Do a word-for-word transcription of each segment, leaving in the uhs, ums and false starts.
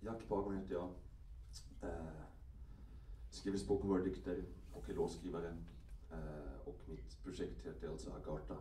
Jack Bagman heter jag. Eh, skriver spoken word-dikter och är låtskrivare. Eh, och mitt projekt heter alltså Agartha.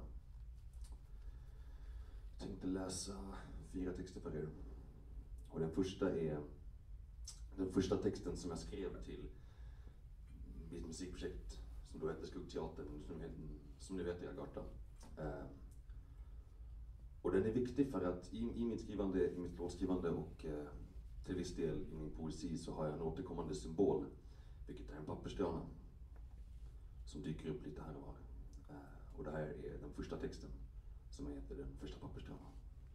Jag tänkte läsa fyra texter för er. Och den första är den första texten som jag skrev till mitt musikprojekt som då heter Skuggteatern, som, som ni vet är Agartha. Eh, och den är viktig för att i, i mitt skrivande, i mitt låtskrivande och eh, till viss del i min poesi så har jag en återkommande symbol, vilket är en papperstrana som dyker upp lite här och var. Eh, och det här är den första texten som heter Den första papperstranan.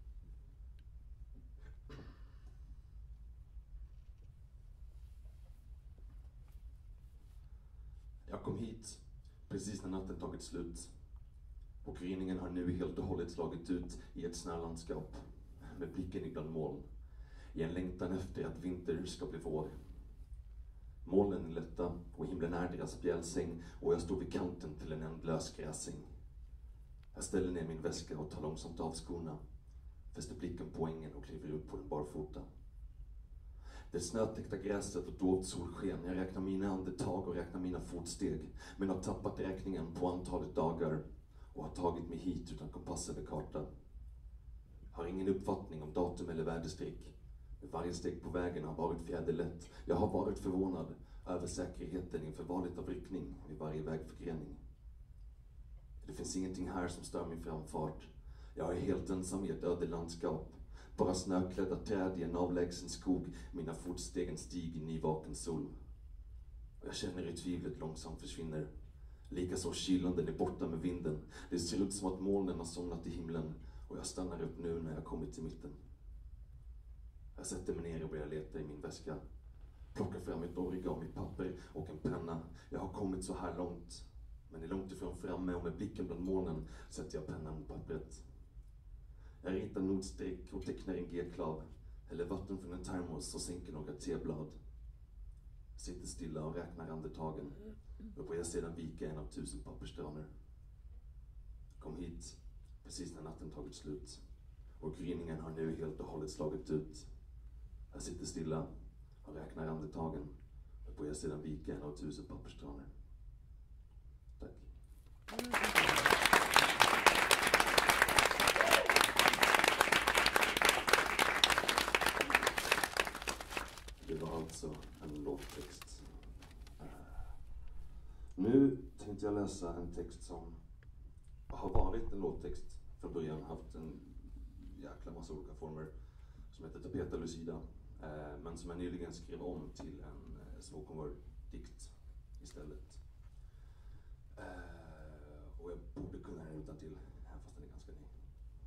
Jag kom hit precis när natten tagit slut och gryningen har nu helt och hållet slagit ut i ett snölandskap med blicken ibland moln, i en längtan efter att vinter ska bli vår. Molnen är lätta och himlen är deras bjälsäng och jag står vid kanten till en ändlös gräsäng. Jag ställer ner min väska och tar långsamt av skorna, fäster blicken på ängen och kliver upp på den barfota. Det snötäckta gräset och dovt solsken, jag räknar mina andetag och räknar mina fotsteg, men har tappat räkningen på antalet dagar och har tagit mig hit utan kompass eller karta. Har ingen uppfattning om datum eller väderstreck. Varje steg på vägen har varit fjäderlätt. Jag har varit förvånad över säkerheten inför valet av riktning vid varje vägförgrening. Det finns ingenting här som stör min framfart. Jag är helt ensam i ett öde landskap. Bara snöklädda träd i en avlägsen skog. Mina fotstegen stig i nyvaken sol. Och jag känner hur tvivlet långsamt försvinner. Likaså kylan, den är borta med vinden. Det ser ut som att molnen har somnat i himlen. Och jag stannar upp nu när jag kommit till mitten. Jag sätter mig ner och börjar leta i min väska. Plockar fram ett origami-papper och en penna. Jag har kommit så här långt. Men är långt ifrån framme och med blicken bland molnen sätter jag pennan mot pappret. Jag ritar notstreck och tecknar en G-klav. Häller vatten från en termos och sänker några teblad. Sitter stilla och räknar andetagen. Och börjar sedan vika en av tusen papperstranor. Kom hit precis när natten tagit slut. Och gryningen har nu helt och hållet slagit ut. Jag sitter stilla och räknar andetagen. Och börjar sedan vika en av tusen papperstranor. Tack. Det var alltså en låttext. Nu tänkte jag läsa en text som har varit en låttext från början, haft en jäkla massa olika former, som heter Tapeta Lucida, eh, men som jag nyligen skrev om till en eh, spoken word-dikt istället. Eh, och jag borde kunna den utan till, även fast den är ganska ny.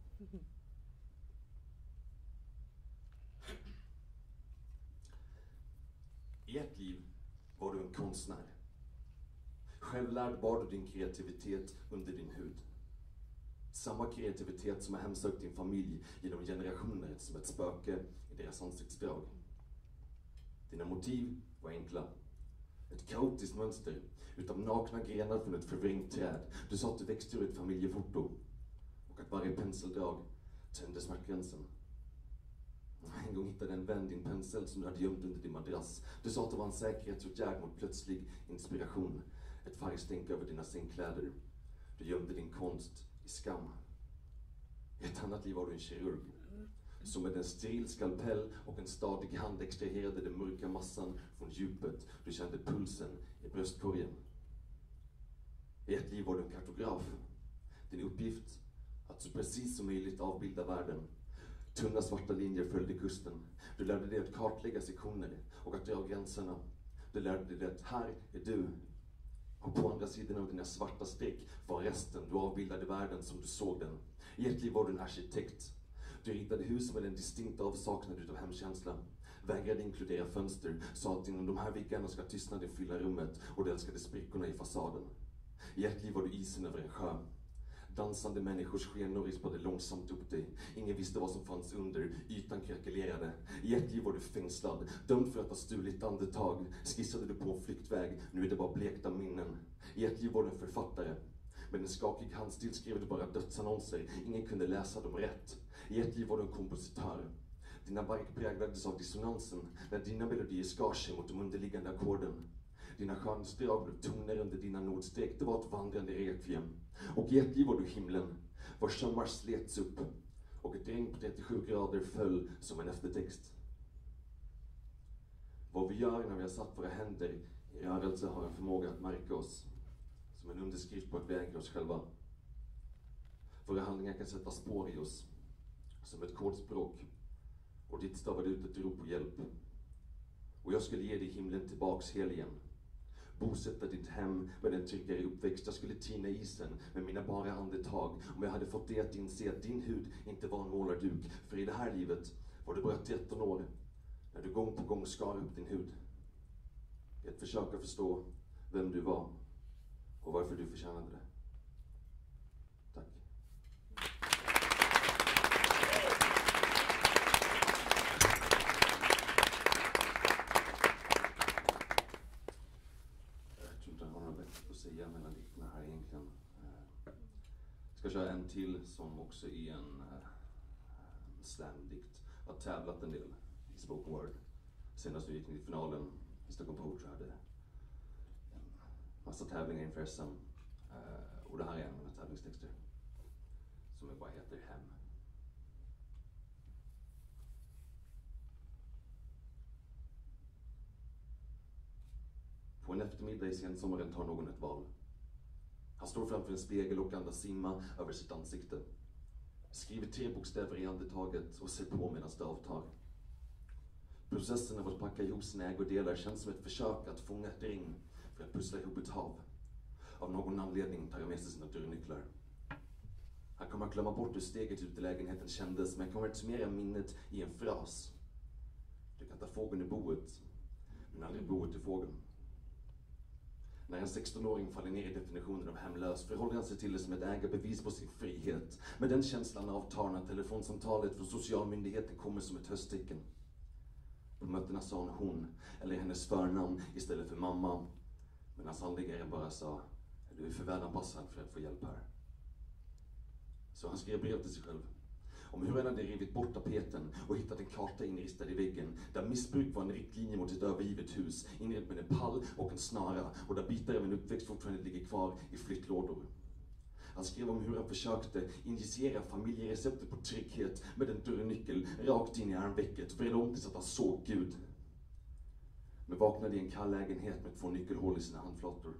I ett liv var du en konstnär. Självlärd bar du din kreativitet under din hud. Samma kreativitet som har hemsökt din familj genom generationer som ett spöke i deras ansiktsdrag. Dina motiv var enkla. Ett kaotiskt mönster utav nakna grenar från ett förvrängt träd. Du sa att du växte ur ett familjefoto och att varje penseldrag tände smärtgränsen. En gång hittade en vän din pensel som du hade gömt under din madrass. Du sa att det var en säkerhetsåtgärd mot plötslig inspiration. Ett färgstänk över dina sängkläder. Du gömde din konst i skam. I ett annat liv var du en kirurg som med en steril skalpell och en stadig hand extraherade den mörka massan från djupet. Du kände pulsen i bröstkorgen. I ett liv var du en kartograf. Din uppgift att så precis som möjligt avbilda världen. Tunna svarta linjer följde kusten. Du lärde dig att kartlägga sektioner och att dra gränserna. Du lärde dig att här är du. Och på andra sidan av dina svarta streck var resten. Du avbildade världen som du såg den. I ett liv var du en arkitekt. Du ritade hus med en distinkt avsaknad utav hemkänsla. Vägrade inkludera fönster. Sa att inom de här väggarna ska tystnaden fylla rummet. Och du älskade sprickorna i fasaden. I ett liv var du isen över en sjö. Dansande människors skenor rispade långsamt upp dig. Ingen visste vad som fanns under. Ytan krackelerade. I ett liv var du fängslad. Dömd för att ha stulit andetag. Skissade du på en flyktväg. Nu är det bara blekta minnen. I ett liv var du en författare. Med en skakig handstil skrev du bara dödsannonser. Ingen kunde läsa dem rätt. I ett liv var du en kompositör. Dina verk präglades av dissonansen när dina melodier skar sig mot de underliggande ackorden. Dina chansdrag blev toner under dina notstreck, det var ett vandrande requiem. Och i ett liv var du himlen, var sömmar slets upp och ett regn på trettiosju grader föll som en eftertext. Vad vi gör när vi har satt våra händer i rörelse har en förmåga att märka oss, som en underskrift på att vi äger oss själva. Våra handlingar kan sätta spår i oss, som ett kodspråk, och ditt stavade ut ett rop på hjälp. Och jag skulle ge dig himlen tillbaks hel igen. Bosätta ditt hem med en tryggare uppväxt. Jag skulle tina isen med mina bara andetag. Om jag hade fått dig att inse att din hud inte var en målarduk. För i det här livet var du bara tretton år när du gång på gång skar upp din hud. I ett försök att förstå vem du var och varför du förtjänade det. Tack. Jag tror inte jag har något vettigt att säga mellan dikterna här egentligen. Jag ska köra en till som också är en, en slamdikt. Jag har tävlat en del i spoken word. Senast vi gick till finalen i Stockholm Poetry hade en massa tävlingar inför S M. Och det här är en av mina tävlingstexter som bara heter Hem. På en eftermiddag i sensommaren tar någon ett val. Han står framför en spegel och andas simma över sitt ansikte. Skriver tre bokstäver i andetaget och ser på medan det avtar. Processen av att packa ihop sina ägodelar känns som ett försök att fånga ett regn för att pussla ihop ett hav. Av någon anledning tar jag med sig sina dörrnycklar. Han kommer att glömma bort hur steget ut i lägenheten kändes, men kommer att summera minnet i en fras. Du kan ta fågeln i boet, men aldrig boet i fågeln. När en sexton-åring faller ner i definitionen av hemlös förhåller han sig till det som ett ägarbevis på sin frihet. Men den känslan avtar när telefonsamtalet från socialmyndigheten kommer som ett hösttecken. På mötena sa hon hon, eller hennes förnamn istället för mamma. Men hans handläggare bara sa, du är för välanpassad för att få hjälp här. Så han skrev brev till sig själv. Om hur han hade rivit bort tapeten och hittat en karta inristad i väggen. Där missbruk var en riktlinje mot ett övergivet hus. Inredd med en pall och en snara. Och där bitar av en uppväxt fortfarande ligger kvar i flyttlådor. Han skrev om hur han försökte injicera familjereceptet på trygghet med en dörrnyckel rakt in i armvecket. Vred om tills att han såg Gud. Men vaknade i en kall lägenhet med två nyckelhål i sina handflator.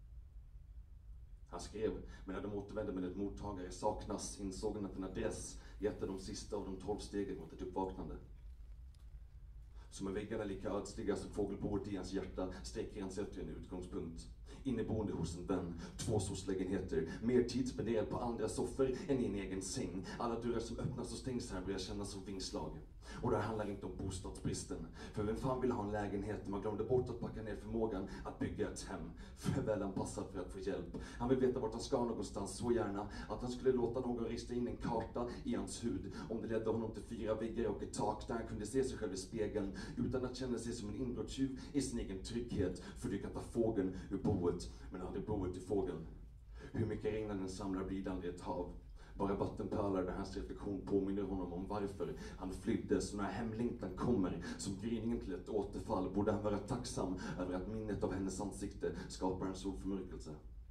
Han skrev, men när de återvände med ett mottagare saknas, insåg han att en adress gett de sista av de tolv stegen mot ett uppvaknande. Som är väggarna lika ödsliga som fågelboet i hans hjärta sträcker han sig efter en utgångspunkt. Inneboende hos en vän, två soc-lägenheter, mer tid spenderad på andra soffor än i en egen säng. Alla dörrar som öppnas och stängs här börjar kännas som vingslag. Och det handlar inte om bostadsbristen. För vem fan vill ha en lägenhet när man glömde bort att packa ner förmågan att bygga ett hem? För välanpassad för att få hjälp. Han vill veta vart han ska någonstans så gärna att han skulle låta någon rista in en karta i hans hud. Om det ledde honom till fyra väggar och ett tak där han kunde se sig själv i spegeln. Utan att känna sig som en inbrottstjuv i sin egen trygghet. För du kan ta fågeln ur boet, men aldrig boet i fågeln. Hur mycket regn den samlar blir det aldrig ett hav. Bara vattenpölar där hans reflektion påminner honom om varför han flydde. Så när hemlängtan kommer som gryningen till ett återfall borde han vara tacksam över att minnet av hennes ansikte skapar en solförmörkelse.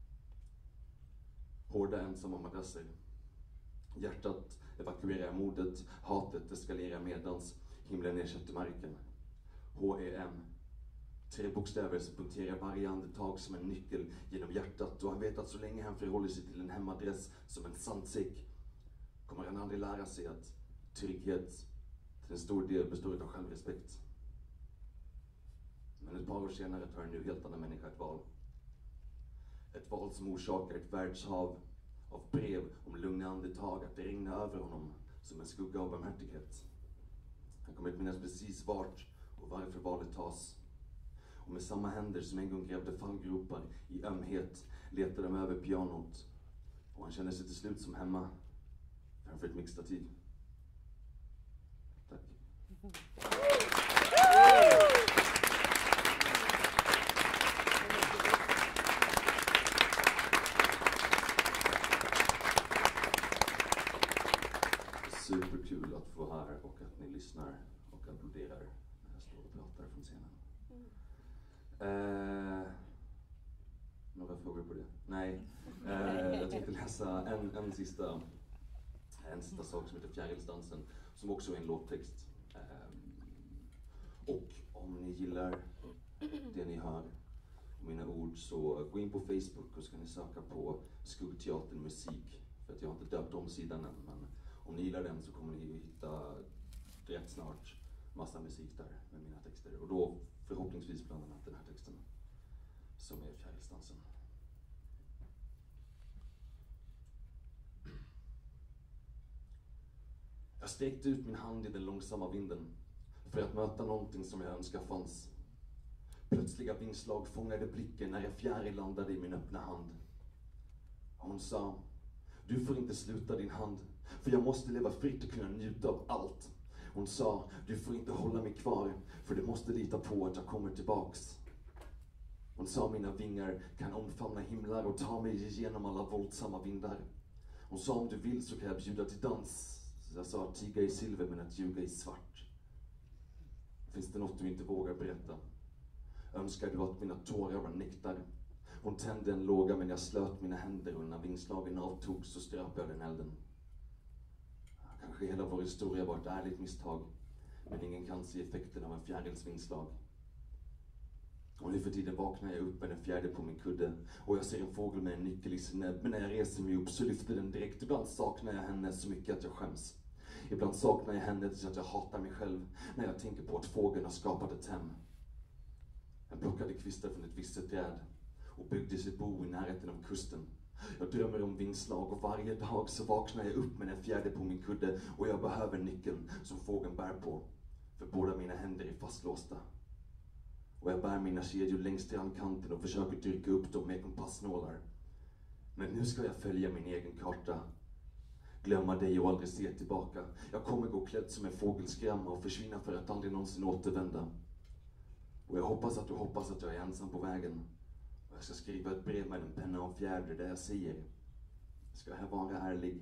Hårda ensamma madrasser. Hjärtat evakuerar modet, hatet eskalerar medans himlen ersätter marken. H E M. Tre bokstäver som punkterar varje andetag som en nyckel genom hjärtat. Och han vet att så länge han förhåller sig till en hemadress som en sandsäck kommer han aldrig lära sig att trygghet till en stor del består av självrespekt. Men ett par år senare tar en nu helt annan människa ett val. Ett val som orsakar ett världshav av brev om lugna andetag att regna över honom som en skugga av barmhärtighet. Han kommer att minnas precis vart och varför valet tas. Och med samma händer som en gång grävde fallgropar i ömhet letar de över pianot. Och han känner sig till slut som hemma framför ett mixtativ. Tack. Superkul att få här och att ni lyssnar. från scenen. Eh, några frågor på det? Nej. Eh, jag tänkte läsa en, en, sista, en sista sak som heter Fjärilsdansen, som också är en låttext. Eh, och om ni gillar det ni hör, mina ord, så gå in på Facebook och så kan ni söka på Skuggteatern musik. För att jag har inte döpt om sidan än, men om ni gillar den så kommer ni hitta rätt snart massa musik där med mina texter. Och då förhoppningsvis bland annat den här texten som är Fjärilsdansen. Jag sträckte ut min hand i den långsamma vinden för att möta någonting som jag önskar fanns. Plötsliga vingslag fångade blicken när en fjäril landade i min öppna hand. Hon sa, du får inte sluta din hand, för jag måste leva fritt och kunna njuta av allt. Hon sa, du får inte hålla mig kvar, för du måste lita på att jag kommer tillbaks. Hon sa, mina vingar kan omfamna himlar och ta mig igenom alla våldsamma vindar. Hon sa, om du vill så kan jag bjuda till dans. Jag sa, tiga i silver men att ljuga i svart. Finns det något du inte vågar berätta? Önskar du att mina tårar var nektar? Hon tände en låga men jag slöt mina händer och när vingslagen avtog så ströp jag den elden. Kanske hela vår historia var ett ärligt misstag, men ingen kan se effekten av en fjärils vingslag. Och nu för tiden vaknar jag upp med en fjärde på min kudde och jag ser en fågel med en nyckel i sin näbb, men när jag reser mig upp så lyfter den direkt. Ibland saknar jag henne så mycket att jag skäms. Ibland saknar jag henne så att jag hatar mig själv när jag tänker på att fågeln har skapat ett hem. Jag plockade kvistar från ett visselträd och byggde sitt bo i närheten av kusten. Jag drömmer om vingslag och varje dag så vaknar jag upp med en fjärde på min kudde och jag behöver nyckeln som fågeln bär på, för båda mina händer är fastlåsta. Och jag bär mina kedjor längs strandkanten och försöker dyrka upp dem med kompassnålar. Men nu ska jag följa min egen karta. Glömma dig och aldrig se tillbaka. Jag kommer gå klädd som en fågelskrämma och försvinna för att aldrig någonsin återvända. Och jag hoppas att du hoppas att jag är ensam på vägen. Och jag ska skriva ett brev med en penna och fjäder där jag säger: ska jag vara ärlig?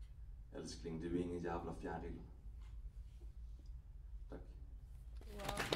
Älskling, du är ingen jävla fjäril. Tack. Wow.